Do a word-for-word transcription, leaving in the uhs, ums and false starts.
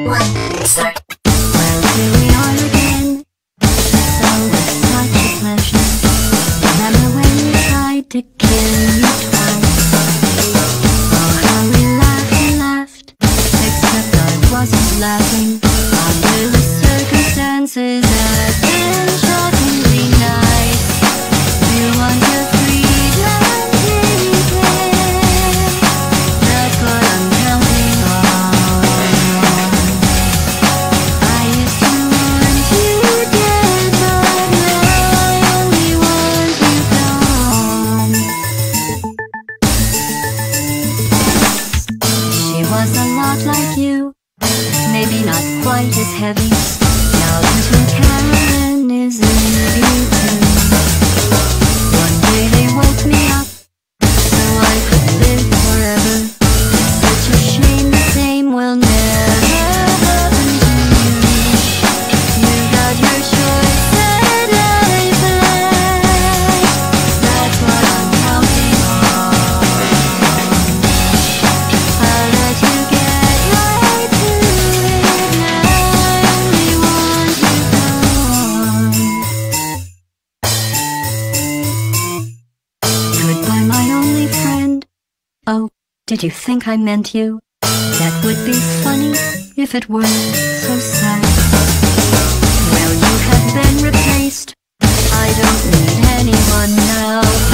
one, start. Well, here we are again. It's always such a pleasure. Remember when you tried to kill me twice? Oh, how we laughed and laughed. Except I wasn't laughing. Under the circumstances, I've been shockingly nice. You want your freedom, declare. That's what I'm counting on. I used to want you dead, but now I only want you gone. She was a lot like you, maybe not quite as heavy. Now little Carolyn is in you too. One day they woke me up, so I could live forever. Such a shame, the same will never happen to you. You got your choice and I play. That's what I'm counting on. I'll let you get right to it. Now I only want you gone. Goodbye, my only friend. Oh, did you think I meant you? That would be funny if it were so sad. Well, you have been replaced. I don't need anyone now.